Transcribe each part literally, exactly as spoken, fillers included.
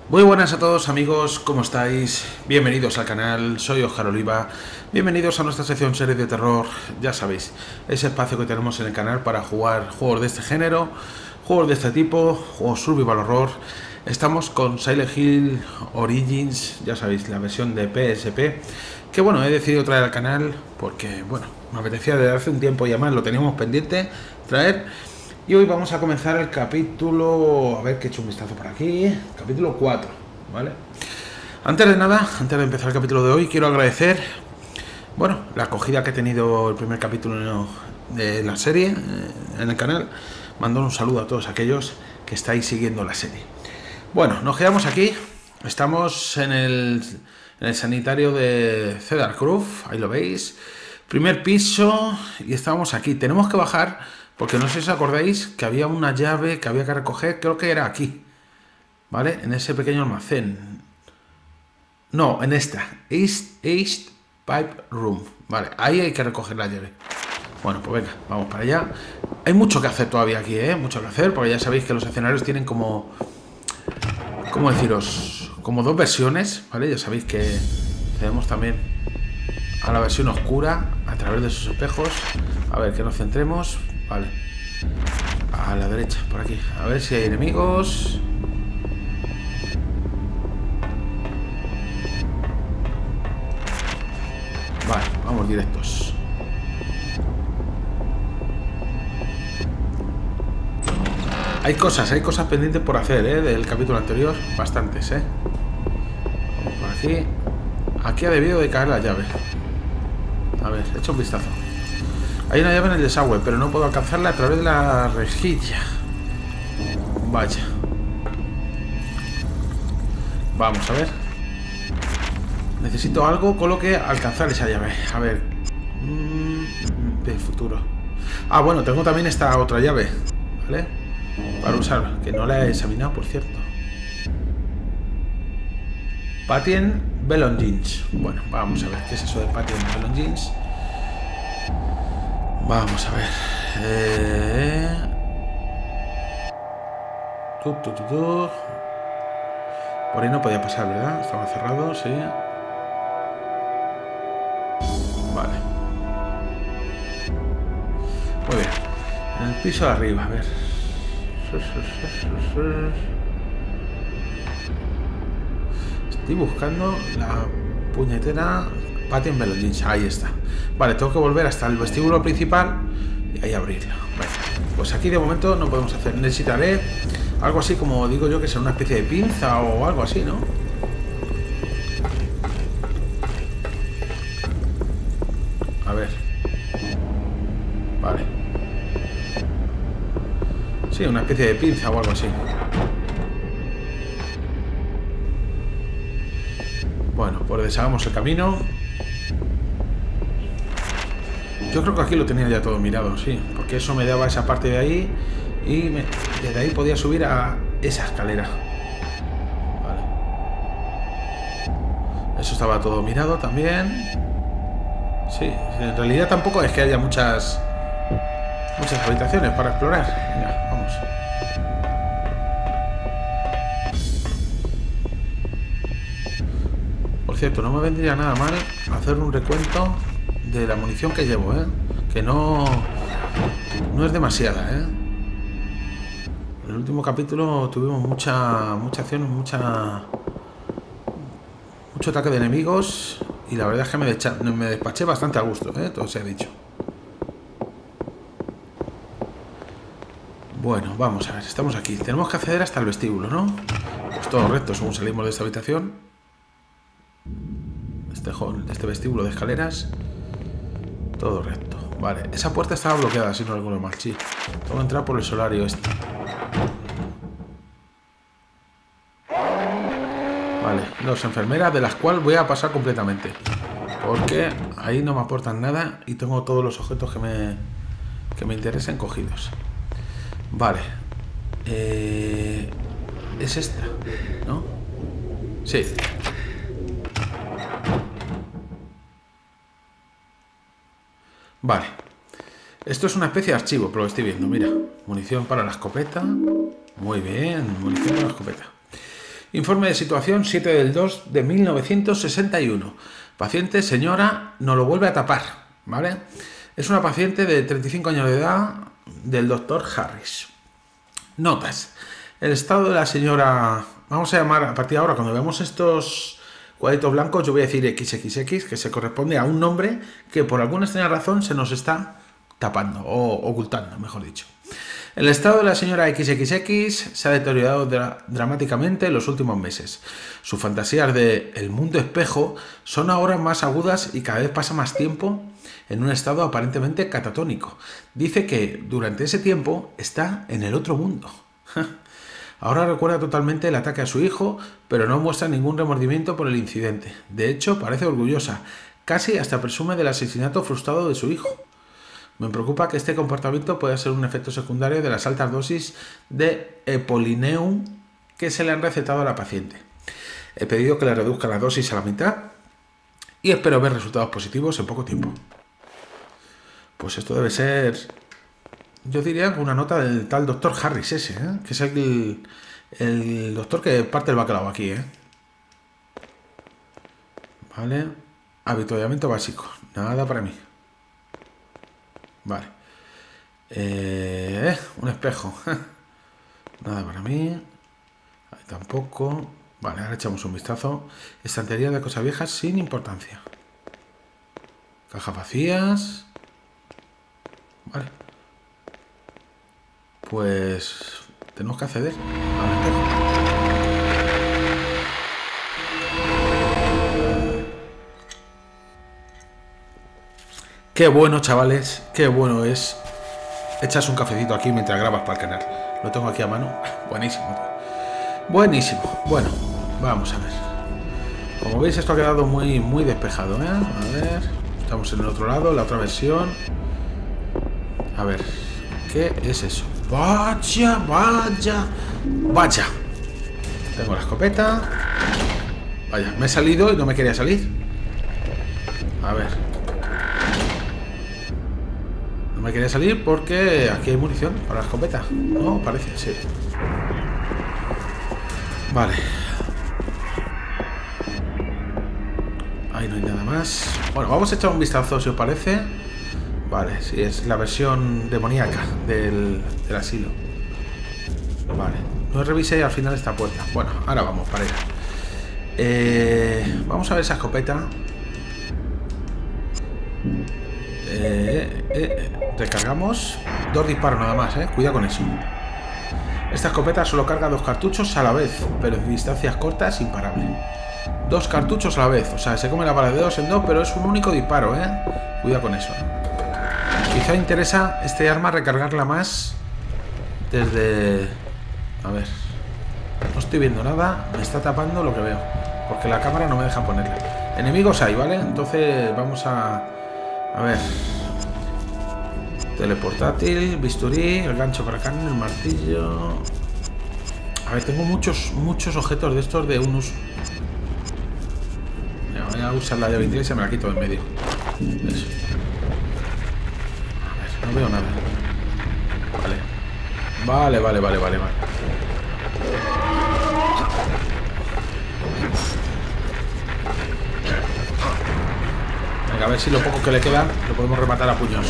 Muy buenas a todos amigos, ¿cómo estáis? Bienvenidos al canal, soy Oscar Oliva. Bienvenidos a nuestra sección serie de terror. Ya sabéis, ese espacio que tenemos en el canal para jugar juegos de este género, juegos de este tipo, juegos survival horror. Estamos con Silent Hill Origins, ya sabéis, la versión de P S P, que bueno, he decidido traer al canal porque, bueno, me apetecía desde hace un tiempo ya más, lo teníamos pendiente traer. Y hoy vamos a comenzar el capítulo, a ver que he hecho un vistazo por aquí, capítulo cuatro, ¿vale? Antes de nada, antes de empezar el capítulo de hoy, quiero agradecer, bueno, la acogida que ha tenido el primer capítulo de la serie eh, en el canal. Mando un saludo a todos aquellos que estáis siguiendo la serie. Bueno, nos quedamos aquí, estamos en el, en el sanitario de Cedar Grove, ahí lo veis, primer piso, y estamos aquí, tenemos que bajar. Porque no sé si os acordáis que había una llave que había que recoger, creo que era aquí, ¿vale? En ese pequeño almacén. No, en esta, East, East Pipe Room, ¿vale? Ahí hay que recoger la llave. Bueno, pues venga, vamos para allá. Hay mucho que hacer todavía aquí, ¿eh? Mucho que hacer, porque ya sabéis que los escenarios tienen como... ¿Cómo deciros? Como dos versiones, ¿vale? Ya sabéis que tenemos también a la versión oscura a través de sus espejos. A ver, que nos centremos... Vale, a la derecha, por aquí. A ver si hay enemigos. Vale, vamos directos. Hay cosas, hay cosas pendientes por hacer, ¿eh? Del capítulo anterior, bastantes, ¿eh? Vamos por aquí. Aquí ha debido de caer la llave. A ver, he hecho un vistazo. Hay una llave en el desagüe, pero no puedo alcanzarla a través de la rejilla. Vaya. Vamos a ver. Necesito algo con lo que alcanzar esa llave. A ver. De futuro. Ah, bueno, tengo también esta otra llave, ¿vale? Para usar, que no la he examinado, por cierto. Patient Belongings. Bueno, vamos a ver qué es eso de Patient Belongings. Vamos a ver. Eh... Tu, tu, tu, tu. Por ahí no podía pasar, ¿verdad? Estaba cerrado, sí. Vale. Muy bien. En el piso de arriba, a ver. Estoy buscando la puñetera Patient Belongings. Ahí está. Vale, tengo que volver hasta el vestíbulo principal y ahí abrirlo. Vale. Pues aquí de momento no podemos hacer. Necesitaré algo así como digo yo, que sea una especie de pinza o algo así, ¿no? A ver. Vale. Sí, una especie de pinza o algo así. Bueno, pues deshagamos el camino. Yo creo que aquí lo tenía ya todo mirado, sí, porque eso me daba esa parte de ahí y me, desde ahí podía subir a esa escalera. Vale. Eso estaba todo mirado también. Sí, en realidad tampoco es que haya muchas muchas habitaciones para explorar. Venga, vamos. Por cierto, no me vendría nada mal hacer un recuento de la munición que llevo, ¿eh? Que no no es demasiada, ¿eh? En el último capítulo tuvimos mucha mucha acción, mucha mucho ataque de enemigos y la verdad es que me, decha, me despaché bastante a gusto, ¿eh? Todo se ha dicho. Bueno, vamos a ver, estamos aquí. Tenemos que acceder hasta el vestíbulo, ¿no? Pues todo recto según salimos de esta habitación. Este hall, este vestíbulo de escaleras. Todo recto. Vale, esa puerta estaba bloqueada, si no recuerdo mal, sí. Tengo que entrar por el solario este. Vale, dos enfermeras de las cuales voy a pasar completamente. Porque ahí no me aportan nada y tengo todos los objetos que me, que me interesen cogidos. Vale. Eh, es esta, ¿no? Sí. Vale. Esto es una especie de archivo, pero lo estoy viendo. Mira, munición para la escopeta. Muy bien, munición para la escopeta. Informe de situación siete del dos de mil novecientos sesenta y uno. Paciente, señora, no lo vuelve a tapar, ¿vale? Es una paciente de treinta y cinco años de edad del doctor Harris. Notas. El estado de la señora... Vamos a llamar, a partir de ahora, cuando veamos estos cuadritos blancos, yo voy a decir equis equis equis, que se corresponde a un nombre que por alguna extraña razón se nos está tapando, o ocultando, mejor dicho. El estado de la señora equis equis equis se ha deteriorado dra dramáticamente en los últimos meses. Sus fantasías de el mundo espejo son ahora más agudas y cada vez pasa más tiempo en un estado aparentemente catatónico. Dice que durante ese tiempo está en el otro mundo. Ahora recuerda totalmente el ataque a su hijo, pero no muestra ningún remordimiento por el incidente. De hecho, parece orgullosa. Casi hasta presume del asesinato frustrado de su hijo. Me preocupa que este comportamiento pueda ser un efecto secundario de las altas dosis de Epolineum que se le han recetado a la paciente. He pedido que le reduzca la dosis a la mitad y espero ver resultados positivos en poco tiempo. Pues esto debe ser, yo diría, una nota del tal doctor Harris ese, ¿eh? Que es el, el doctor que parte el bacalao aquí, ¿eh? Vale. Avituallamiento básico. Nada para mí. Vale. Eh, un espejo. Nada para mí. Ahí tampoco. Vale, ahora echamos un vistazo. Estantería de cosas viejas sin importancia. Cajas vacías. Vale. Pues tenemos que acceder al espejo. Qué bueno, chavales, qué bueno es. Echas un cafecito aquí mientras grabas para el canal. Lo tengo aquí a mano. Buenísimo. Buenísimo. Bueno, vamos a ver. Como veis, esto ha quedado muy, muy despejado, ¿eh? A ver. Estamos en el otro lado, la otra versión. A ver. ¿Qué es eso? Vaya, vaya, vaya. Tengo la escopeta. Vaya, me he salido y no me quería salir. A ver. Me quería salir porque aquí hay munición para la escopeta. No, parece, sí. Vale. Ahí no hay nada más. Bueno, vamos a echar un vistazo si os parece. Vale, sí, es la versión demoníaca del, del asilo. Vale. No revisé al final esta puerta. Bueno, ahora vamos para allá. Eh, vamos a ver esa escopeta. Eh, eh, recargamos dos disparos nada más, eh. Cuidado con eso. Esta escopeta solo carga dos cartuchos a la vez, pero de distancias cortas imparable. Dos cartuchos a la vez, o sea, se come la bala de dos en dos, pero es un único disparo, eh. Cuidado con eso. Quizá interesa este arma recargarla más desde... A ver. No estoy viendo nada, me está tapando lo que veo, porque la cámara no me deja ponerla. Enemigos hay, ¿vale? Entonces vamos a... A ver. Teleportátil, bisturí, el gancho para carne, el martillo. A ver, tengo muchos, muchos objetos de estos de un uso. Mira, voy a usar la de veintitrés y se me la quito de en medio. Eso. A ver, no veo nada. Vale. Vale, vale, vale, vale, vale. Venga, a ver si lo poco que le queda lo podemos rematar a puños.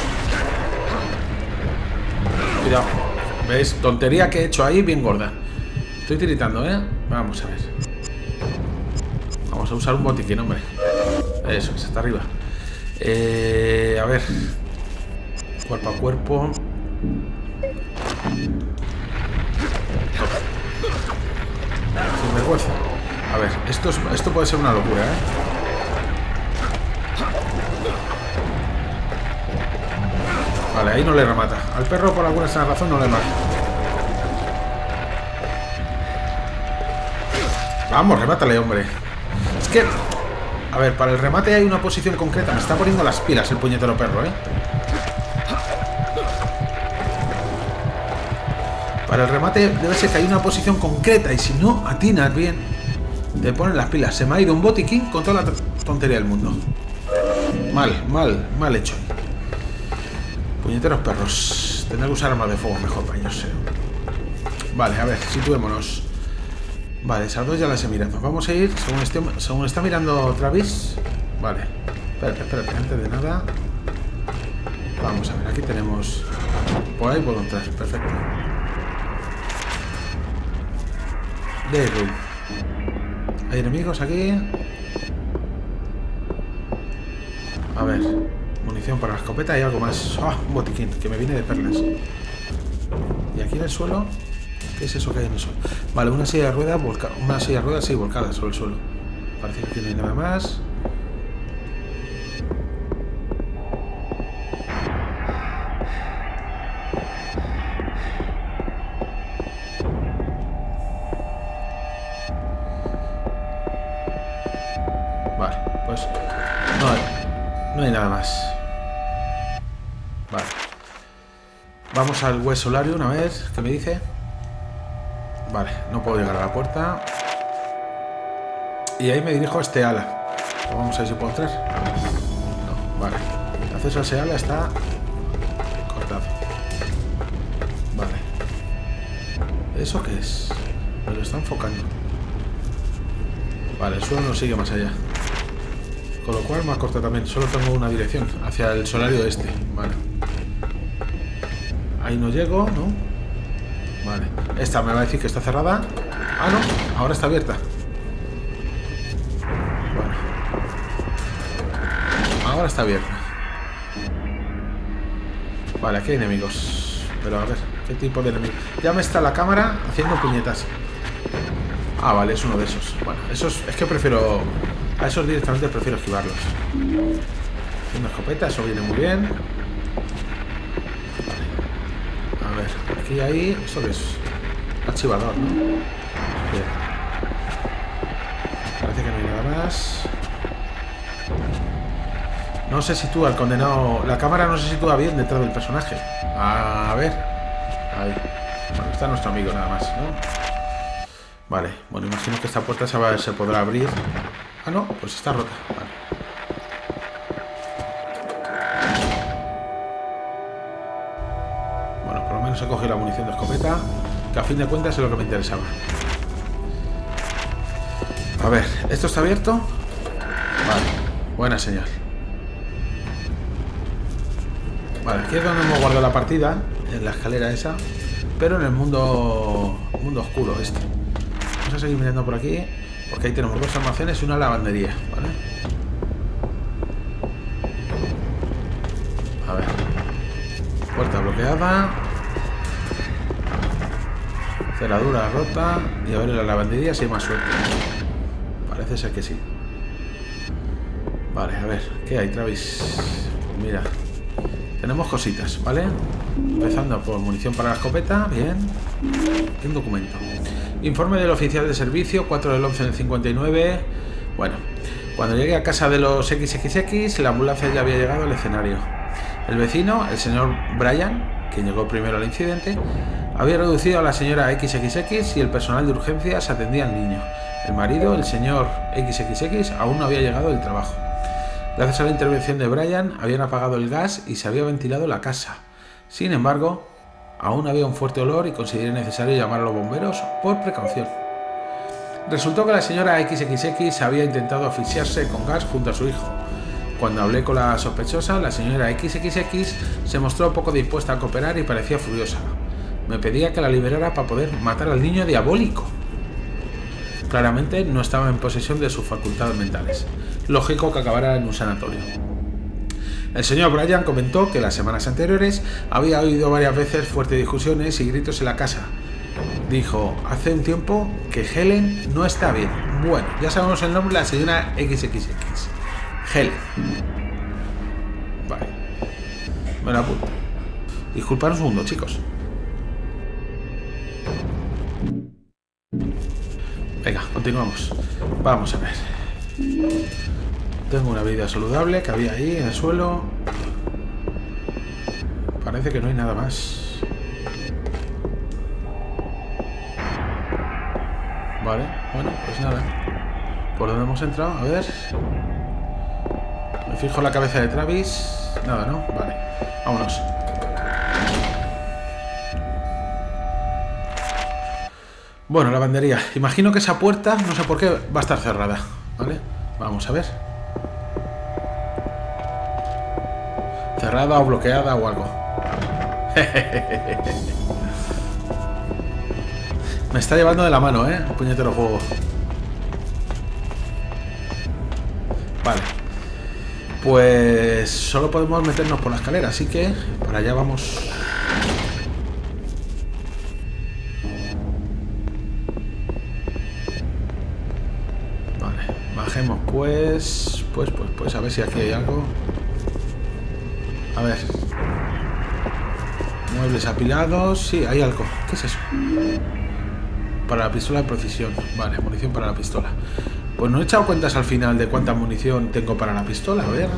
Cuidado. ¿Veis? Tontería que he hecho ahí bien gorda. Estoy tiritando, ¿eh? Vamos a ver. Vamos a usar un botiquín, hombre. Eso, que está arriba. Eh, a ver. Cuerpo a cuerpo. Sin vergüenza. A ver, esto, es, esto puede ser una locura, ¿eh? Vale, ahí no le remata. Al perro por alguna extraña razón no le mata. Vamos, remátale, hombre. Es que... A ver, para el remate hay una posición concreta. Me está poniendo las pilas el puñetero perro, ¿eh? Para el remate debe ser que hay una posición concreta. Y si no atinas bien, te ponen las pilas. Se me ha ido un botiquín con toda la tontería del mundo. Mal, mal, mal hecho. Puñeteros perros. Tendré que usar armas de fuego mejor para ellos. Vale, a ver, situémonos. Vale, esas dos ya las he mirado. Vamos a ir según, esté, según está mirando Travis. Vale. Espérate, espérate, antes de nada. Vamos a ver, aquí tenemos... Por ahí puedo entrar, perfecto. Day room. Hay enemigos aquí. A ver, munición para la escopeta y algo más. ¡Ah! Un botiquín que me viene de perlas. Y aquí en el suelo, ¿qué es eso que hay en el suelo? Vale, una silla de ruedas, volca... una silla de ruedas, sí, volcada sobre el suelo. Parece que aquí no hay nada más. Vale, pues no hay, no hay nada más. Vale. Vamos al West Solario una vez, ¿qué me dice? Vale, no puedo llegar a la puerta. Y ahí me dirijo a este ala. Pues vamos a ver si puedo entrar. No, vale. El acceso a ese ala está cortado. Vale. ¿Eso qué es? Me lo está enfocando. Vale, el suelo no sigue más allá. Con lo cual más corta también. Solo tengo una dirección, hacia el solario este. Vale. Ahí no llego, ¿no? Vale. Esta me va a decir que está cerrada. Ah, no. Ahora está abierta. Bueno. Ahora está abierta. Vale, aquí hay enemigos. Pero a ver, ¿qué tipo de enemigos? Ya me está la cámara haciendo puñetas. Ah, vale, es uno de esos. Bueno, esos es que prefiero... A esos directamente prefiero esquivarlos. Una escopeta, eso viene muy bien. Vale. A ver, aquí hay... ¿Esto qué es? Archivador, ¿no? Bien. Parece que no hay nada más. No se sitúa el condenado... La cámara no se sitúa bien detrás del personaje. A ver. Ahí. Bueno, está nuestro amigo nada más, ¿no? Vale, bueno, imagino que esta puerta se, va, se podrá abrir. Ah, no, pues está rota. Vale. Bueno, por lo menos he cogido la munición de escopeta, que a fin de cuentas es lo que me interesaba. A ver, ¿esto está abierto? Vale, buena señal. Vale, aquí es donde hemos guardado la partida, en la escalera esa, pero en el mundo, mundo oscuro este. Vamos a seguir mirando por aquí, porque ahí tenemos dos almacenes y una lavandería, ¿vale? A ver. Puerta bloqueada. Cerradura rota. Y a ver en la lavandería si hay más suerte. Parece ser que sí. Vale, a ver. ¿Qué hay, Travis? Mira. Tenemos cositas, ¿vale? Empezando por munición para la escopeta. Bien. Un documento. Informe del oficial de servicio, cuatro del once del cincuenta y nueve. Bueno, cuando llegué a casa de los equis equis equis, la ambulancia ya había llegado al escenario. El vecino, el señor Brian, quien llegó primero al incidente, había reducido a la señora equis equis equis y el personal de urgencias atendía al niño. El marido, el señor equis equis equis, aún no había llegado del trabajo. Gracias a la intervención de Brian, habían apagado el gas y se había ventilado la casa. Sin embargo, aún había un fuerte olor y consideré necesario llamar a los bomberos por precaución. Resultó que la señora equis equis equis había intentado asfixiarse con gas junto a su hijo. Cuando hablé con la sospechosa, la señora equis equis equis se mostró poco dispuesta a cooperar y parecía furiosa. Me pedía que la liberara para poder matar al niño diabólico. Claramente no estaba en posesión de sus facultades mentales. Lógico que acabara en un sanatorio. El señor Brian comentó que las semanas anteriores había oído varias veces fuertes discusiones y gritos en la casa. Dijo, hace un tiempo que Helen no está bien. Bueno, ya sabemos el nombre de la señora equis equis equis. Helen. Vale. Me la apunto. Disculpad un segundo, chicos. Venga, continuamos. Vamos a ver. Tengo una vida saludable que había ahí en el suelo. Parece que no hay nada más. Vale, bueno, pues nada. ¿Por dónde hemos entrado? A ver. Me fijo en la cabeza de Travis. Nada, ¿no? Vale, vámonos. Bueno, lavandería. Imagino que esa puerta, no sé por qué, va a estar cerrada. ¿Vale? Vamos a ver. Cerrada o bloqueada o algo. Me está llevando de la mano, ¿eh? El puñetero juego. Vale. Pues solo podemos meternos por la escalera, así que para allá vamos. Vale, bajemos pues. Pues, pues, pues, a ver si aquí hay algo. A ver. Muebles apilados. Sí, hay algo. ¿Qué es eso? Para la pistola de precisión. Vale, munición para la pistola. Pues no he echado cuentas al final de cuánta munición tengo para la pistola. A ver.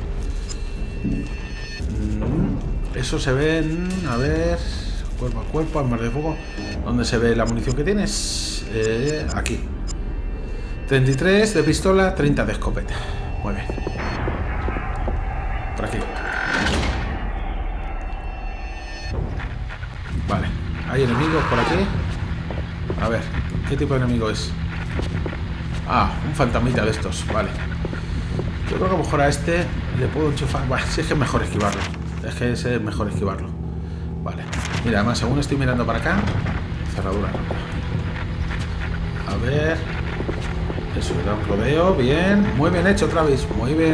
Eso se ve en... A ver... Cuerpo a cuerpo, armas de fuego. ¿Dónde se ve la munición que tienes? Eh, aquí. treinta y tres de pistola, treinta de escopeta. Muy bien. Por aquí. Vale. ¿Hay enemigos por aquí? A ver. ¿Qué tipo de enemigo es? Ah, un fantasmita de estos. Vale. Yo creo que a lo mejor a este le puedo enchufar. Bueno, si es que es mejor esquivarlo. Es que es mejor esquivarlo. Vale. Mira, además, según estoy mirando para acá, cerradura. A ver. Eso, le da un rodeo. Bien. Muy bien hecho, Travis. Muy bien.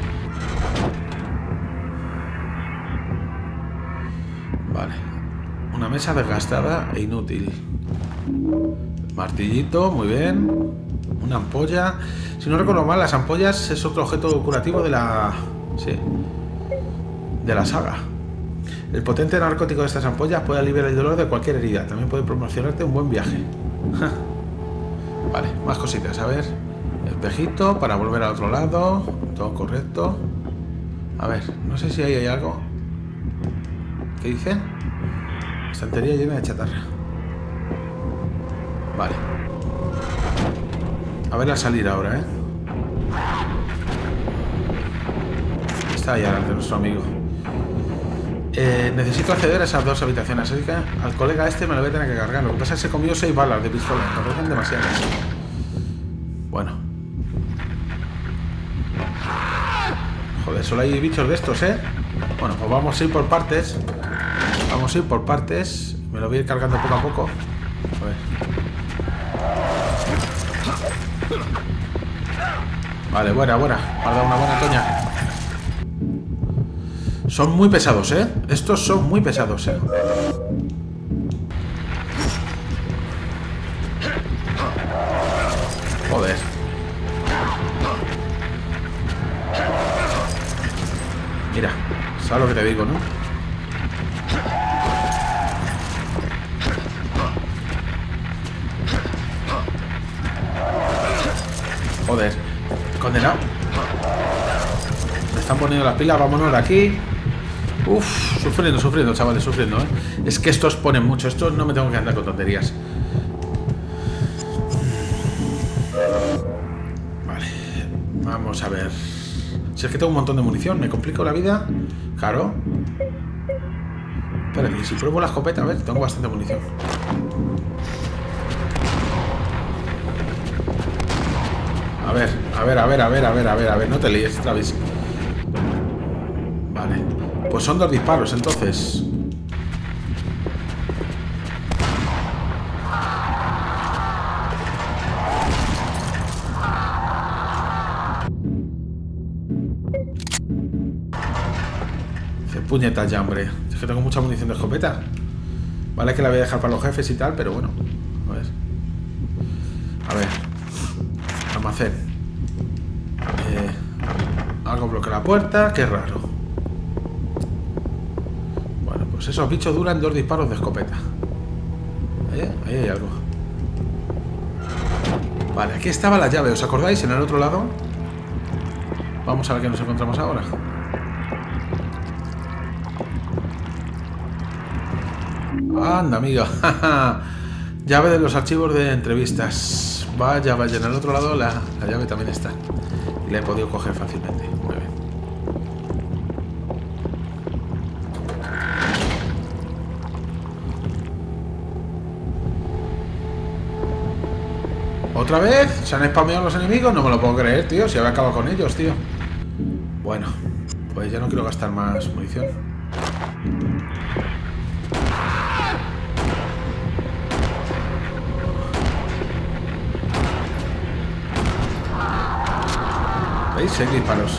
Vale. Una mesa desgastada e inútil. Martillito, muy bien. Una ampolla. Si no recuerdo mal, las ampollas es otro objeto curativo de la... Sí. De la saga. El potente narcótico de estas ampollas puede aliviar el dolor de cualquier herida. También puede promocionarte un buen viaje. Vale, más cositas. A ver. Espejito para volver al otro lado. Todo correcto. A ver, no sé si ahí hay algo. ¿Qué dice? Estantería llena de chatarra. Vale. A ver la salida ahora, ¿eh? Está ahí adelante nuestro amigo. Eh, necesito acceder a esas dos habitaciones, así que al colega este me lo voy a tener que cargar. Lo que pasa es que he comido seis balas de pistola. Me parecen demasiadas. Bueno. Joder, solo hay bichos de estos, ¿eh? Bueno, pues vamos a ir por partes. Vamos a ir por partes. Me lo voy a ir cargando poco a poco. A ver. Vale, buena, buena. Me ha dado una buena toña. Son muy pesados, ¿eh? Estos son muy pesados, ¿eh? Joder. Mira, ¿sabes lo que te digo, no? Joder, condenado. Me están poniendo las pilas, vámonos de aquí. Uf, sufriendo, sufriendo, chavales, sufriendo, ¿eh? Es que estos ponen mucho, estos no me tengo que andar con tonterías. Vale, vamos a ver. Si es que tengo un montón de munición, ¿me complico la vida? Claro. Espera, y si pruebo la escopeta, a ver, tengo bastante munición. A ver, a ver, a ver, a ver, a ver, a ver, a ver, no te líes, Travis. Vale. Pues son dos disparos, entonces. Dice, puñetas ya, hombre. Es que tengo mucha munición de escopeta. Vale que la voy a dejar para los jefes y tal, pero bueno. A ver. A ver. Almacén. Eh, algo bloquea la puerta. Qué raro. Pues esos bichos duran dos disparos de escopeta. ¿Eh? Ahí hay algo. Vale, aquí estaba la llave, ¿os acordáis? En el otro lado. Vamos a ver qué nos encontramos ahora. Anda, amigo. Llave de los archivos de entrevistas. Vaya, vaya, en el otro lado la, la llave también está. Y la he podido coger fácilmente. Muy bien. ¿Otra vez? ¿Se han spameado los enemigos? No me lo puedo creer, tío. Si había acabado con ellos, tío. Bueno, pues ya no quiero gastar más munición. ¿Veis? Seis disparos.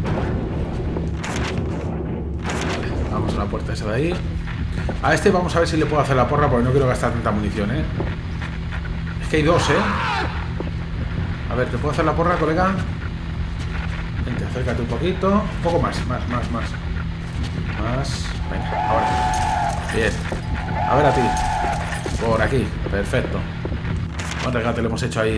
Vale, vamos a la puerta esa de ahí. A este vamos a ver si le puedo hacer la porra, porque no quiero gastar tanta munición, ¿eh? Es que hay dos, ¿eh? A ver, ¿te puedo hacer la porra, colega? Vente, acércate un poquito. Un poco más, más, más, más. Más. Venga, ahora. Bien. A ver a ti. Por aquí. Perfecto. Buen regate le hemos hecho ahí.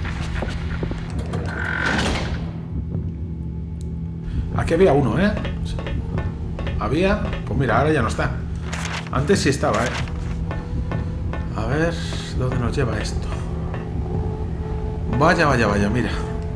Aquí había uno, ¿eh? Había... Pues mira, ahora ya no está. Antes sí estaba, ¿eh? A ver... ¿Dónde nos lleva esto? Vaya, vaya, vaya, mira.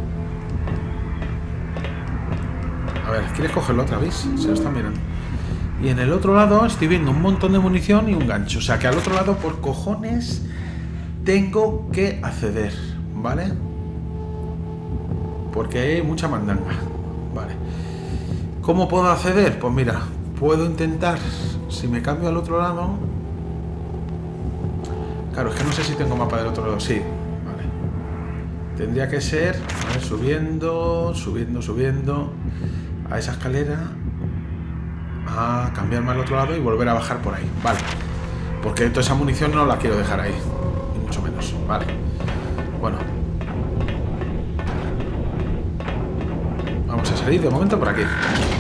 A ver, ¿quieres cogerlo otra vez? Se lo están mirando. Y en el otro lado estoy viendo un montón de munición y un gancho. O sea que al otro lado, por cojones, tengo que acceder, ¿vale? Porque hay mucha mandanga. Vale. ¿Cómo puedo acceder? Pues mira, puedo intentar, si me cambio al otro lado... Claro, es que no sé si tengo mapa del otro lado. Sí, vale. Tendría que ser, a ver, subiendo, subiendo, subiendo a esa escalera, a cambiarme al otro lado y volver a bajar por ahí. Vale. Porque toda esa munición no la quiero dejar ahí, ni mucho menos. Vale. Bueno. Vamos a salir de momento por aquí.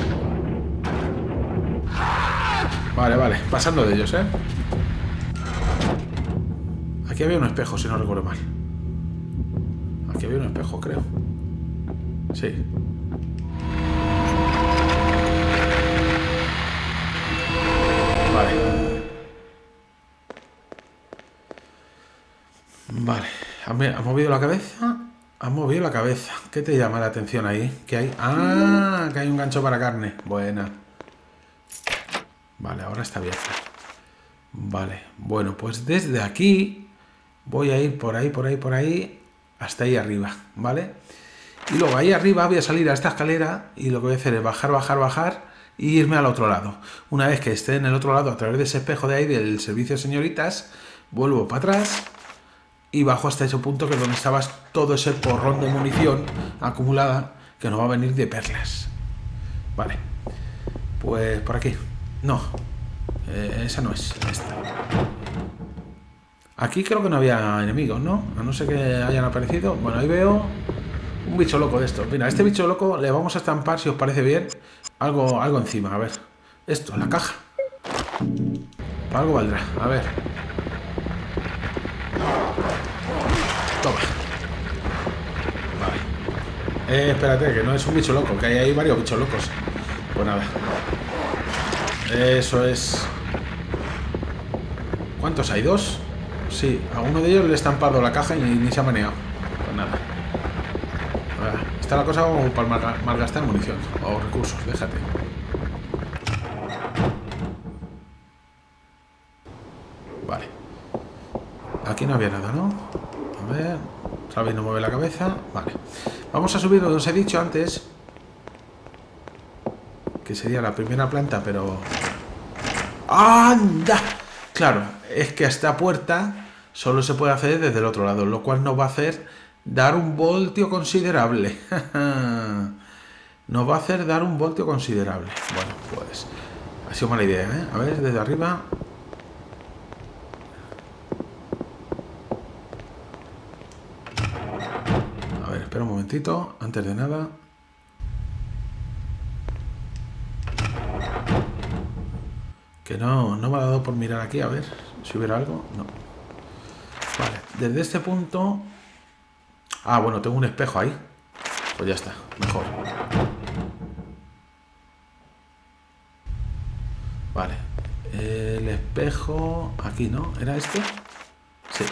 Vale, vale. Pasando de ellos, ¿eh? Aquí había un espejo, si no recuerdo mal. Aquí había un espejo, creo. Sí. Vale. Vale. ¿Has movido la cabeza? Has movido la cabeza. ¿Qué te llama la atención ahí? ¿Qué hay? Ah, que hay un gancho para carne. Buena. Vale, ahora está abierto. Vale. Bueno, pues desde aquí voy a ir por ahí, por ahí, por ahí, hasta ahí arriba, ¿vale? Y luego ahí arriba voy a salir a esta escalera y lo que voy a hacer es bajar, bajar, bajar y irme al otro lado. Una vez que esté en el otro lado, a través de ese espejo de ahí del servicio de señoritas, vuelvo para atrás y bajo hasta ese punto que es donde estaba todo ese porrón de munición acumulada que nos va a venir de perlas. Vale. Pues por aquí. No. Eh, esa no es. Esta. Aquí creo que no había enemigos, ¿no? A no ser que hayan aparecido. Bueno, ahí veo un bicho loco de estos. Mira, a este bicho loco le vamos a estampar, si os parece bien, algo, algo encima. A ver. Esto, la caja. Para algo valdrá. A ver. Toma. Vale. Eh, espérate, que no es un bicho loco, que hay ahí varios bichos locos. Pues nada. Eso es. ¿Cuántos hay? ¿Dos? Sí, a uno de ellos le he estampado la caja y ni se ha maneado. Pues nada. Está la cosa como para malgastar munición o recursos, déjate. Vale. Aquí no había nada, ¿no? A ver. Xavi no mueve la cabeza. Vale. Vamos a subir donde os he dicho antes, que sería la primera planta, pero... ¡Anda! Claro, es que a esta puerta solo se puede acceder desde el otro lado, lo cual nos va a hacer dar un voltio considerable. Nos va a hacer dar un voltio considerable. Bueno, pues... ha sido mala idea, ¿eh? A ver, desde arriba... A ver, espera un momentito, antes de nada... Que no, no me ha dado por mirar aquí, a ver si hubiera algo. No. Vale, desde este punto... Ah, bueno, tengo un espejo ahí. Pues ya está, mejor. Vale. El espejo... Aquí, ¿no? ¿Era este? Sí.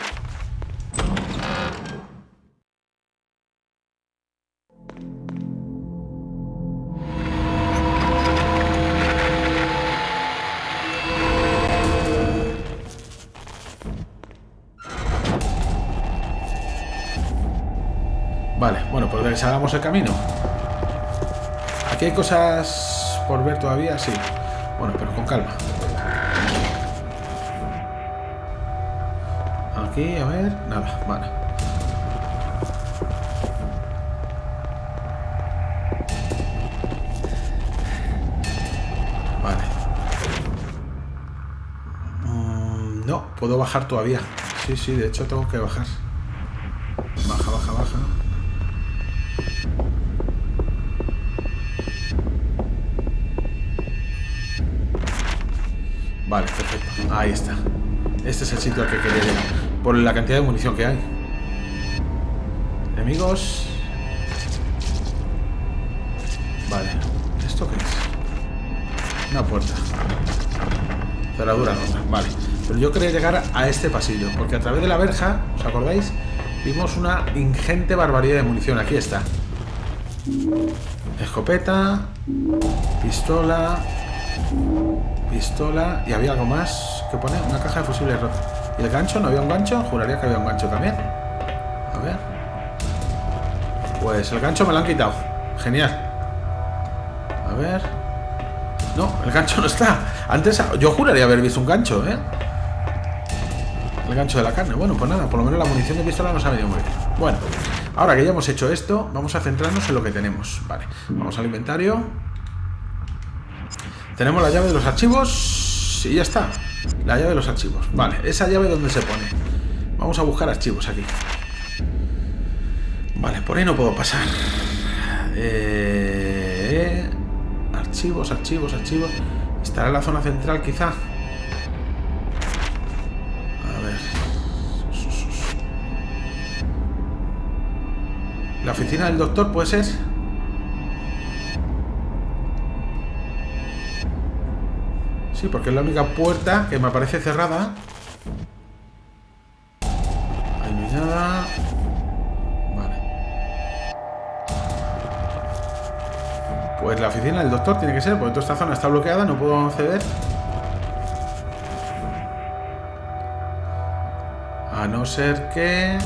Vale, bueno, pues deshagamos el camino. Aquí hay cosas por ver todavía, sí. Bueno, pero con calma. Aquí, a ver, nada, vale. Vale. Mm, no, puedo bajar todavía. Sí, sí, de hecho tengo que bajar. Baja, baja, baja. Vale, perfecto. Ahí está. Este es el sitio al que quería llegar. Por la cantidad de munición que hay. Enemigos. Vale. ¿Esto qué es? Una puerta. Cerradura rota. Vale. Pero yo quería llegar a este pasillo. Porque a través de la verja, ¿os acordáis? Vimos una ingente barbaridad de munición. Aquí está. Escopeta. Pistola. Pistola. Y había algo más que pone. Una caja de fusibles rota. ¿Y el gancho? ¿No había un gancho? Juraría que había un gancho también. A ver. Pues el gancho me lo han quitado. Genial. A ver. No, el gancho no está. Antes yo juraría haber visto un gancho, ¿eh? El gancho de la carne. Bueno, pues nada, por lo menos la munición de pistola nos ha venido muy bien. Bueno, ahora que ya hemos hecho esto, vamos a centrarnos en lo que tenemos. Vale, vamos al inventario. Tenemos la llave de los archivos y ya está. La llave de los archivos. Vale, esa llave donde se pone. Vamos a buscar archivos aquí. Vale, por ahí no puedo pasar. Eh... Archivos, archivos, archivos. ¿Estará en la zona central quizá? A ver. ¿La oficina del doctor puede ser? Sí, porque es la única puerta que me aparece cerrada. Ahí no hay nada. Vale. Pues la oficina del doctor tiene que ser, porque toda esta zona está bloqueada, no puedo acceder. A no ser que...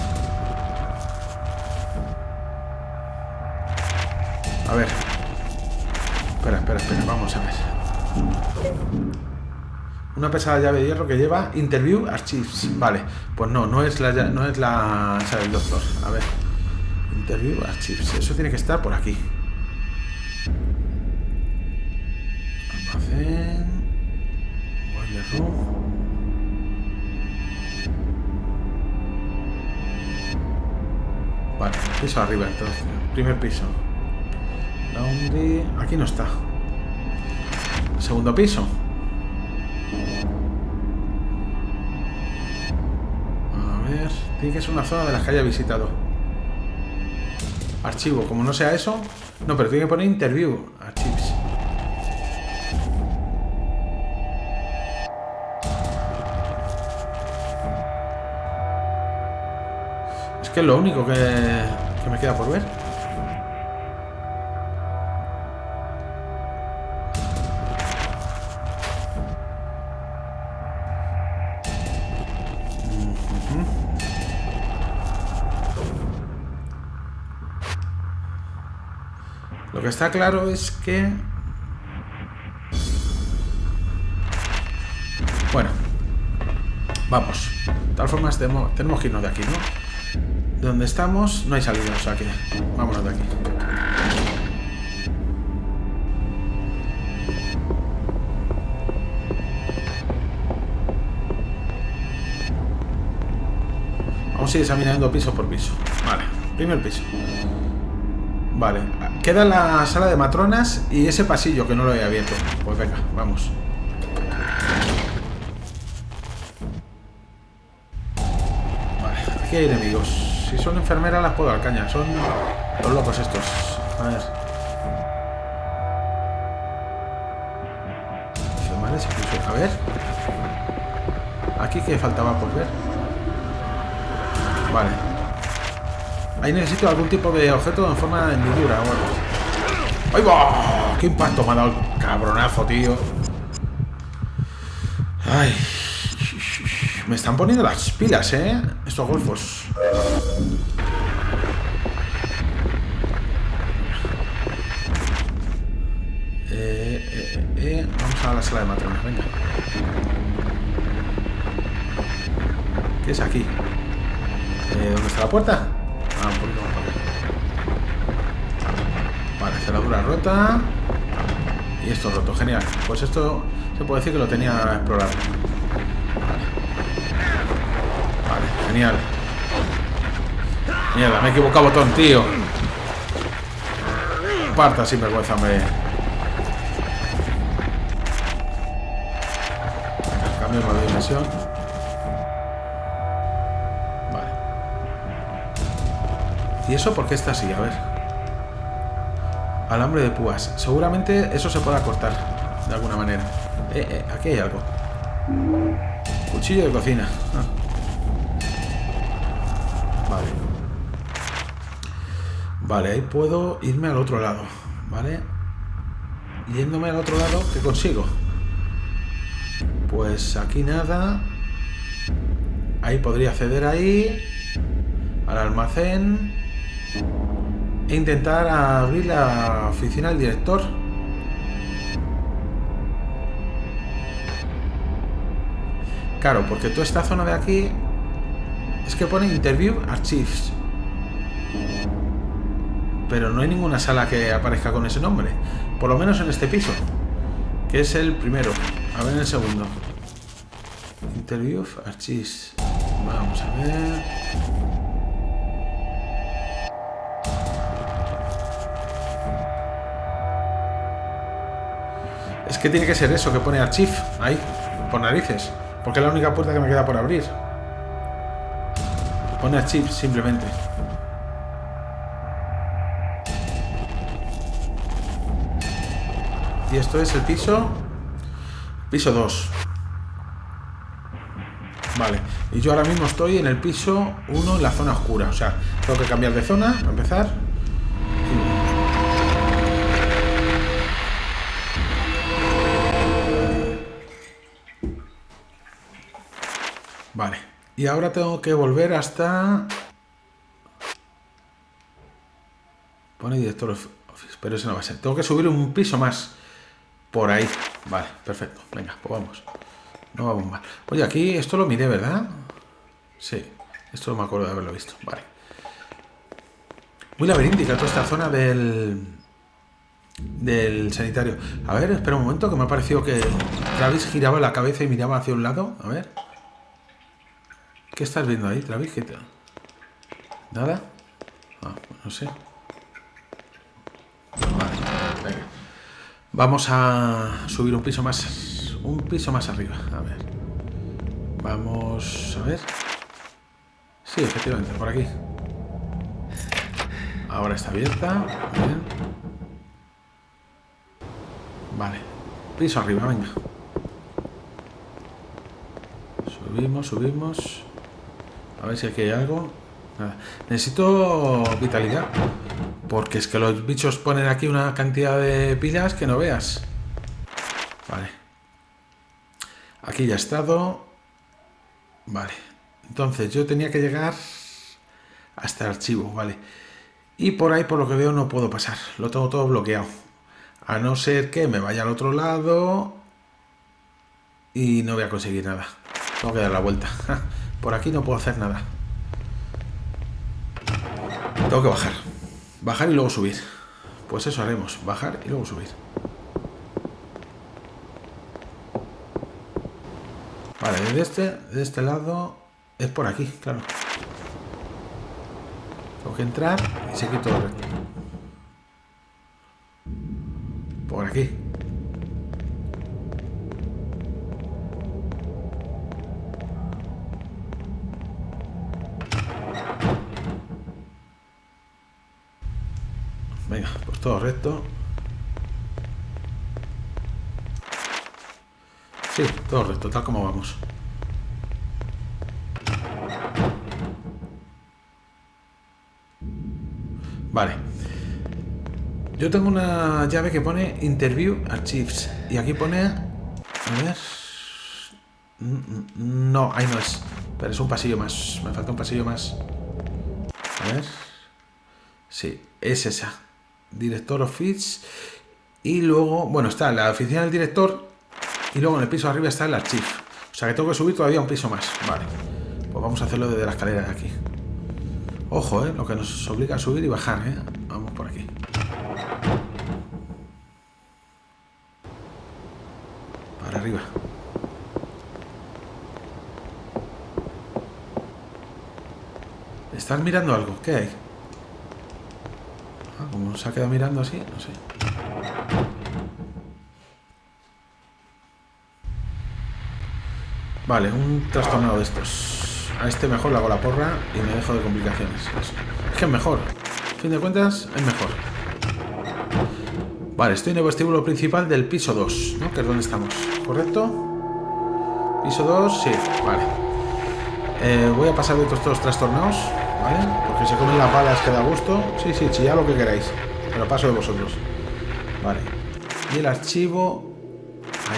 A ver. Espera, espera, espera, vamos a ver. Una pesada llave de hierro que lleva Interview Archives. Vale, pues no, no es la no es la esa del doctor. A ver. Interview Archives. Eso tiene que estar por aquí. Almacén. Boiler Room. Vale, piso arriba entonces. Primer piso. Laundry. Aquí no está. Segundo piso. A ver. Tiene que ser una zona de las que haya visitado. Archivo. Como no sea eso. No, pero tiene que poner Interview Archives. Es que es lo único que, que me queda por ver. Lo que está claro es que... Bueno. Vamos. De tal forma tenemos, tenemos que irnos de aquí, ¿no? De donde estamos no hay salida, o sea que... Vámonos de aquí. Vamos a ir examinando piso por piso. Vale, primer piso. Vale, queda la sala de matronas y ese pasillo que no lo había abierto. Pues venga, vamos. Vale, aquí hay enemigos. Si son enfermeras las puedo dar caña. Son los locos estos. A ver. Vale, a ver. Aquí que faltaba por ver. Vale. Ahí necesito algún tipo de objeto en forma de hendidura o algo. ¡Ay, va! ¡Qué impacto me ha dado el cabronazo, tío! ¡Ay! Me están poniendo las pilas, ¿eh? Estos golfos. eh, eh. Vamos a la sala de matronas, venga. ¿Qué es aquí? Eh, ¿Dónde está la puerta? Ah, un poquito más para acá. Vale, cerradura rota. Y esto roto, genial. Pues esto se puede decir que lo tenía explorado. Vale, vale, genial. Mierda, me he equivocado botón, tío. Parta sin vergüenza, hombre. Cambiamos de dimensión. Vale. ¿Y eso por qué está así? A ver. Alambre de púas. Seguramente eso se pueda cortar de alguna manera. Eh, eh, aquí hay algo. Cuchillo de cocina. Ah. Vale. Vale, ahí puedo irme al otro lado. Vale. Yéndome al otro lado, ¿qué consigo? Pues aquí nada. Ahí podría acceder ahí. Al almacén. E intentar abrir la oficina del director. Claro, porque toda esta zona de aquí es que pone Interview Archives, pero no hay ninguna sala que aparezca con ese nombre, por lo menos en este piso, que es el primero. A ver en el segundo. Interview Archives. Vamos a ver. Es que tiene que ser eso que pone Archive ahí, por narices, porque es la única puerta que me queda por abrir. Pone Archive simplemente. Y esto es el piso piso dos. Vale, y yo ahora mismo estoy en el piso uno, en la zona oscura. O sea, tengo que cambiar de zona para empezar. Vale, y ahora tengo que volver hasta... Pone director office, pero ese no va a ser. Tengo que subir un piso más. Por ahí. Vale, perfecto. Venga, pues vamos. No vamos mal. Oye, aquí esto lo miré, ¿verdad? Sí, esto me acuerdo de haberlo visto. Vale. Muy laberíntica toda esta zona del... del sanitario. A ver, espera un momento, que me ha parecido que Travis giraba la cabeza y miraba hacia un lado. A ver. ¿Qué estás viendo ahí, Travis? ¿Qué te... ¿Nada? Ah, pues no sé. Vale, venga. Vamos a subir un piso más. Un piso más arriba. A ver. Vamos a ver. Sí, efectivamente, por aquí. Ahora está abierta. Bien. Vale. Piso arriba, venga. Subimos, subimos. A ver si aquí hay algo. Nada. Necesito vitalidad. Porque es que los bichos ponen aquí una cantidad de pilas que no veas. Vale. Aquí ya he estado. Vale. Entonces yo tenía que llegar hasta el archivo, vale. Y por ahí, por lo que veo, no puedo pasar. Lo tengo todo bloqueado. A no ser que me vaya al otro lado y no voy a conseguir nada. Tengo que dar la vuelta. Por aquí no puedo hacer nada. Tengo que bajar. Bajar y luego subir. Pues eso haremos. Bajar y luego subir. Vale, de este, de este lado es por aquí, claro. Tengo que entrar y seguir todo recto. Por aquí. Venga, pues todo recto. Sí, todo recto, tal como vamos. Vale. Yo tengo una llave que pone Interview Archives. Y aquí pone... A ver... No, ahí no es. Pero es un pasillo más. Me falta un pasillo más. A ver... Sí, es esa. Director Office. Y luego, bueno, está la oficina del director. Y luego en el piso de arriba está el archivo. O sea que tengo que subir todavía un piso más. Vale. Pues vamos a hacerlo desde la escalera de aquí. Ojo, ¿eh? Lo que nos obliga a subir y bajar, ¿eh? Vamos por aquí. Para arriba. ¿Estás mirando algo? ¿Qué hay? Ah, como se ha quedado mirando así, no sé. Vale, un trastornado de estos. A este mejor le hago la porra y me dejo de complicaciones. Eso. Es que es mejor. A fin de cuentas, es mejor. Vale, estoy en el vestíbulo principal del piso dos, ¿no? Que es donde estamos. ¿Correcto? Piso dos, sí, vale. Eh, voy a pasar de estos todos trastornados, ¿vale? Porque se comen las balas que da gusto. Sí, sí, chillad lo que queráis. Pero paso de vosotros. Vale. Y el archivo... Ahí.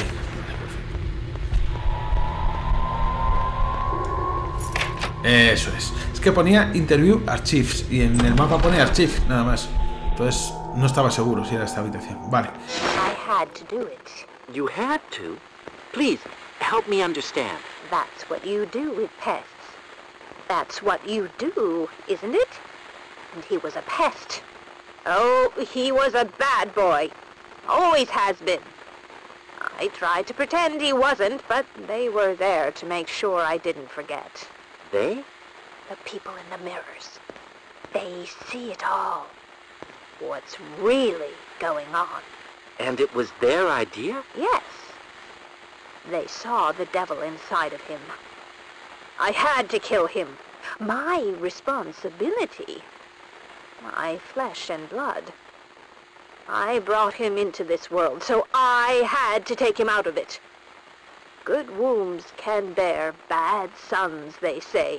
Eso es. Es que ponía Interview Archives y en el mapa pone Archive, nada más. Entonces no estaba seguro si era esta habitación. Vale. I had to do it. You had to? Please, help me understand. That's what you do with pests. That's what you do, isn't it? And he was a pest. Oh, he was a bad boy. Always has been. I tried to pretend he wasn't, but they were there to make sure I didn't forget. They? The people in the mirrors. They see it all. What's really going on. And it was their idea? Yes. They saw the devil inside of him. I had to kill him. My responsibility. My flesh and blood. I brought him into this world, so I had to take him out of it. Good wombs can bear bad sons, they say.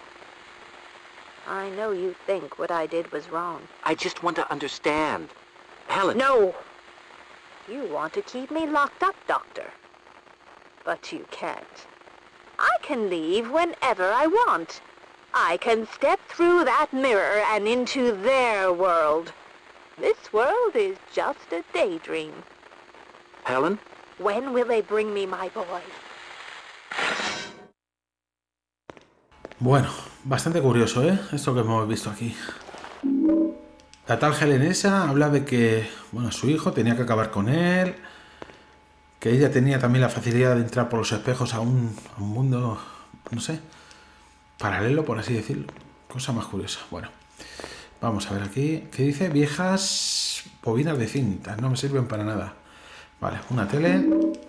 I know you think what I did was wrong. I just want to understand. Helen... No! You want to keep me locked up, Doctor. But you can't. I can leave whenever I want. I can step through that mirror and into their world. This world is just a daydream. Helen? When will they bring me my boy? Bueno, bastante curioso, ¿eh? Esto que hemos visto aquí. La tal Helenesa habla de que, bueno, su hijo tenía que acabar con él, que ella tenía también la facilidad de entrar por los espejos a un, a un mundo, no sé, paralelo, por así decirlo. Cosa más curiosa. Bueno, vamos a ver aquí. ¿Qué dice? Viejas bobinas de cintas. No me sirven para nada. Vale, una tele.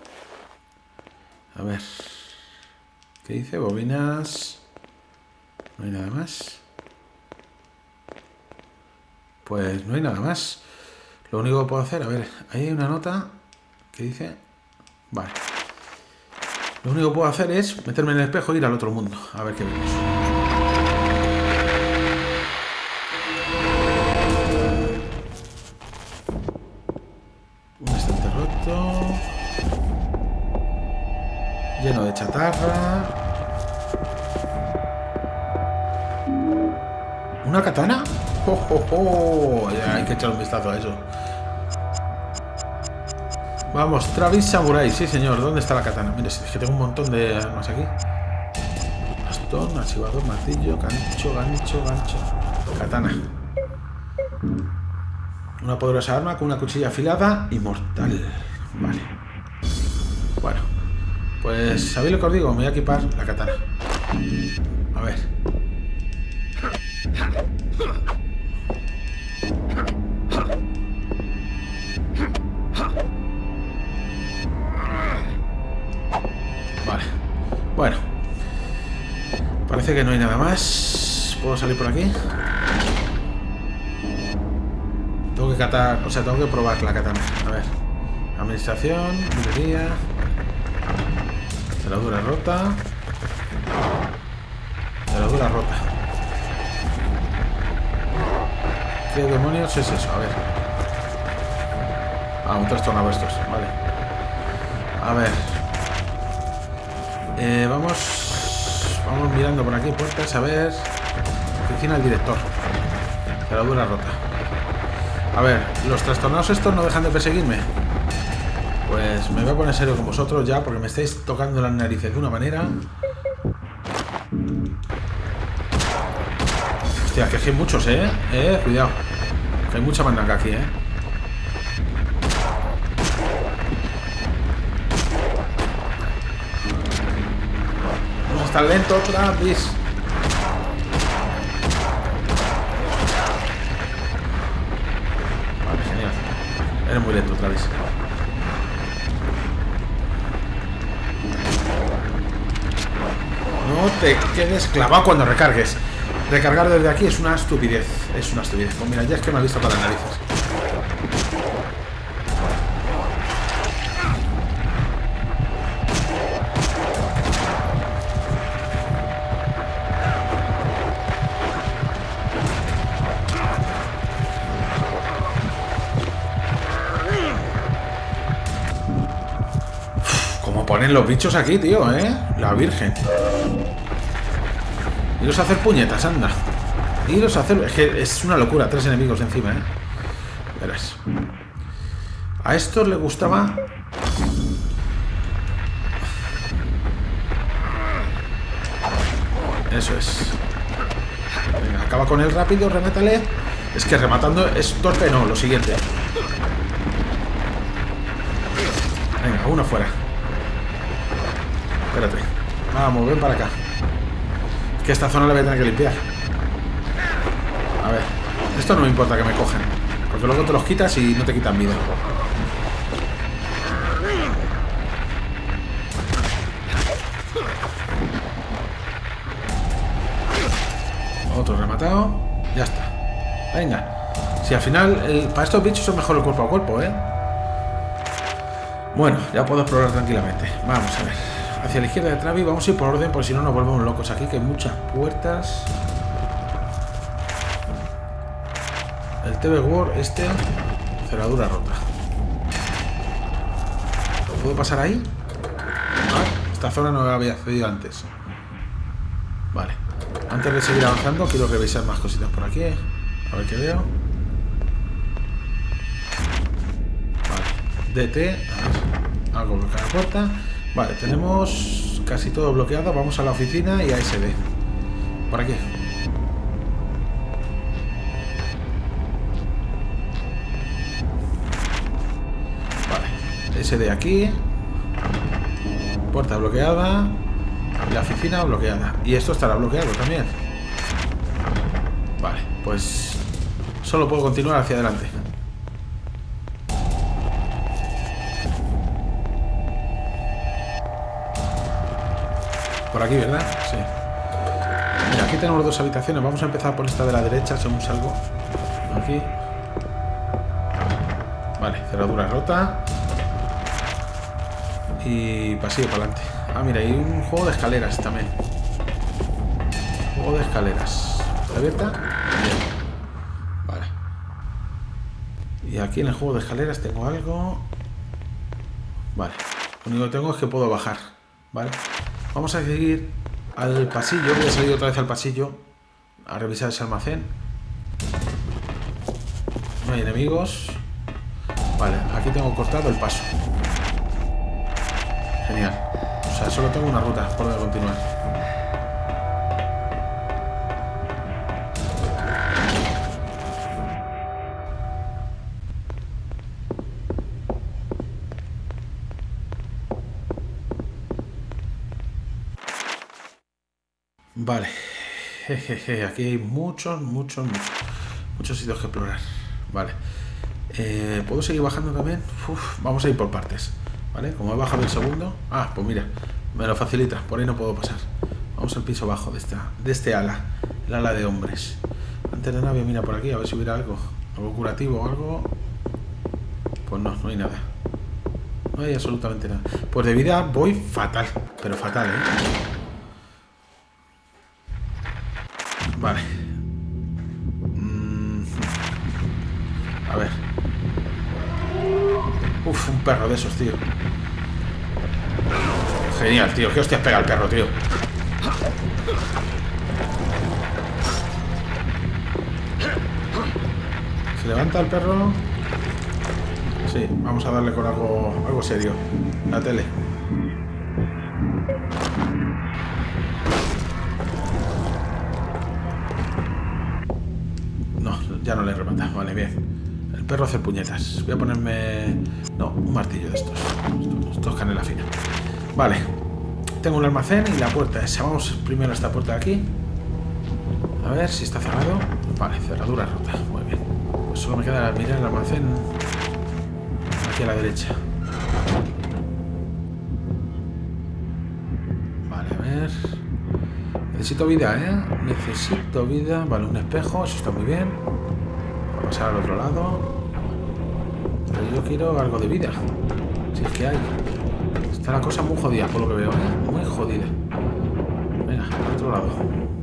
A ver. ¿Qué dice? Bobinas. No hay nada más. Pues no hay nada más. Lo único que puedo hacer, a ver, ahí hay una nota que dice... Vale. Lo único que puedo hacer es meterme en el espejo e ir al otro mundo. A ver qué vemos. Un estante roto. Lleno de chatarra. ¿Una katana? ¡Oh, oh, oh! Ya hay que echar un vistazo a eso. Vamos, Travis Samurai, sí señor. ¿Dónde está la katana? Mire, es que tengo un montón de armas aquí. Bastón, archivador, martillo, gancho, gancho, gancho. Katana. Una poderosa arma con una cuchilla afilada y mortal. Vale. Bueno. Pues, ¿sabéis lo que os digo? Me voy a equipar la katana. A ver. Vale. Bueno. Parece que no hay nada más. ¿Puedo salir por aquí? Tengo que catar... O sea, tengo que probar la katana. A ver. Administración, minería... Cerradura rota. Cerradura rota. ¿Qué demonios es eso? A ver. Ah, un trastornado estos. Vale. A ver. Eh, vamos... Vamos mirando por aquí puertas. A ver... Oficina del director. Cerradura rota. A ver, los trastornados estos no dejan de perseguirme. Pues me voy a poner serio con vosotros ya, porque me estáis tocando las narices de una manera. Hostia, que hay muchos, eh. Eh, cuidado. Que hay mucha mandaca aquí, eh. Vamos a estar lento otra vez. Vale, genial. Eres muy lento otra vez. No te quedes clavado cuando recargues. Recargar desde aquí es una estupidez. Es una estupidez. Pues mira, ya es que me ha visto para las narices. Como ponen los bichos aquí, tío, ¿eh? La virgen. Iros a hacer puñetas, anda. Iros a hacer... Es que es una locura, tres enemigos encima, ¿eh? Verás. A estos les gustaba... Eso es. Venga, acaba con él rápido, remátale. Es que rematando es torpe, no, lo siguiente. Venga, uno fuera. Espérate. Vamos, ven para acá. Que esta zona la voy a tener que limpiar. A ver, esto no me importa que me cogen, porque luego te los quitas y no te quitan vida. Otro rematado. Ya está. Venga. Si al final, el, para estos bichos es mejor el cuerpo a cuerpo, ¿eh? Bueno, ya puedo explorar tranquilamente. Vamos a ver. Hacia la izquierda de Travi, vamos a ir por orden, porque si no nos volvemos locos aquí, que hay muchas puertas. El T V War, este, cerradura rota. ¿Puedo pasar ahí? Vale, esta zona no la había accedido antes. Vale, antes de seguir avanzando, quiero revisar más cositas por aquí. A ver qué veo. Vale, D T, a ver, algo bloquea la puerta. Vale, tenemos casi todo bloqueado. Vamos a la oficina y a S D. Por aquí. Vale, S D aquí. Puerta bloqueada. La oficina bloqueada. Y esto estará bloqueado también. Vale, pues solo puedo continuar hacia adelante. Por aquí, ¿verdad? Sí. Mira, aquí tenemos dos habitaciones. Vamos a empezar por esta de la derecha, según salgo. Aquí. Vale, cerradura rota. Y pasillo para adelante. Ah, mira, hay un juego de escaleras también. Juego de escaleras. ¿Está abierta? Bien. Vale. Y aquí en el juego de escaleras tengo algo. Vale. Lo único que tengo es que puedo bajar. Vale. Vamos a seguir al pasillo. Voy a salir otra vez al pasillo a revisar ese almacén. No hay enemigos. Vale, aquí tengo cortado el paso. Genial. O sea, solo tengo una ruta por donde continuar. Vale. Jejeje, aquí hay muchos, muchos, muchos, muchos sitios que explorar. Vale. Eh, ¿Puedo seguir bajando también? Uf, vamos a ir por partes. ¿Vale? Como he bajado el segundo. Ah, pues mira, me lo facilita. Por ahí no puedo pasar. Vamos al piso bajo de esta, de este ala. El ala de hombres. Antes de nada, mira por aquí, a ver si hubiera algo. Algo curativo o algo. Pues no, no hay nada. No hay absolutamente nada. Pues de vida voy fatal. Pero fatal, ¿eh? Vale. Mm. A ver. Uf, un perro de esos, tío. Genial, tío. ¿Qué hostias pega el perro, tío? ¿Se levanta el perro? Sí, vamos a darle con algo, algo serio. La tele. No, ya no le he rematado. Vale, bien. El perro hace puñetas. Voy a ponerme... No, un martillo de estos. Esto es canela fina. Vale. Tengo un almacén y la puerta esa. Vamos primero a esta puerta de aquí. A ver si está cerrado. Vale, cerradura rota. Muy bien. Pues solo me queda mirar el almacén aquí a la derecha. Vale, a ver. Necesito vida, ¿eh? Necesito vida. Vale, un espejo. Eso está muy bien. Voy a pasar al otro lado. Pero yo quiero algo de vida. Si es que hay. Está la cosa muy jodida, por lo que veo, ¿eh? Muy jodida. Venga, al otro lado.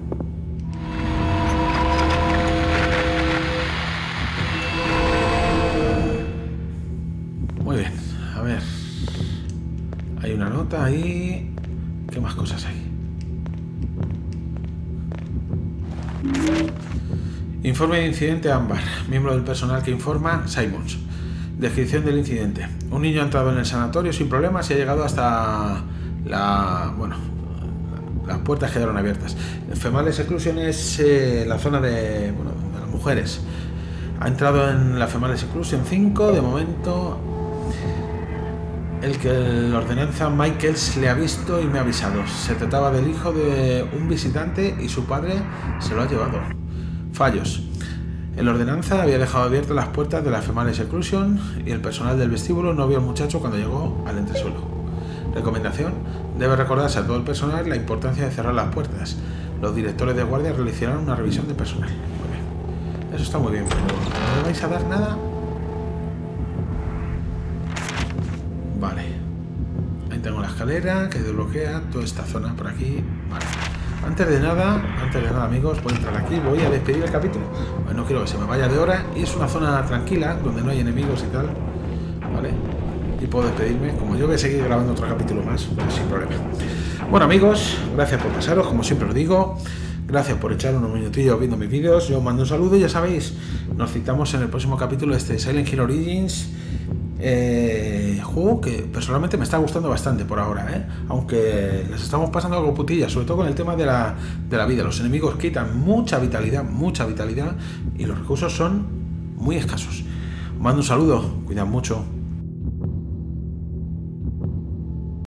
Muy bien, a ver. Hay una nota ahí. ¿Qué más cosas hay? Informe de incidente Ámbar. Miembro del personal que informa, Simons. Descripción del incidente. Un niño ha entrado en el sanatorio sin problemas y ha llegado hasta la... Bueno, las puertas quedaron abiertas. Females Exclusion es eh, la zona de, bueno, de las mujeres. Ha entrado en la Females Exclusion cinco. De momento, el que la ordenanza Michaels le ha visto y me ha avisado. Se trataba del hijo de un visitante y su padre se lo ha llevado. Fallos. El ordenanza había dejado abiertas las puertas de la Females Exclusion y el personal del vestíbulo no vio al muchacho cuando llegó al entresuelo. Recomendación: debe recordarse a todo el personal la importancia de cerrar las puertas. Los directores de guardia realizarán una revisión del personal. Muy bien. Eso está muy bien, pero ¿no le vais a dar nada? Vale. Ahí tengo la escalera que desbloquea toda esta zona por aquí. Vale. Antes de nada, antes de nada amigos, voy a entrar aquí, voy a despedir el capítulo. Pues no quiero que se me vaya de hora y es una zona tranquila, donde no hay enemigos y tal. Vale. Y puedo despedirme, como yo voy a seguir grabando otro capítulo más, pues sin problema. Bueno amigos, gracias por pasaros, como siempre os digo. Gracias por echar unos minutillos viendo mis vídeos. Yo os mando un saludo y ya sabéis, nos citamos en el próximo capítulo de este Silent Hill Origins. Eh, juego que personalmente me está gustando bastante por ahora, ¿eh? Aunque les estamos pasando algo putillas, sobre todo con el tema de la, de la vida. Los enemigos quitan mucha vitalidad, mucha vitalidad y los recursos son muy escasos. Os mando un saludo, cuidad mucho.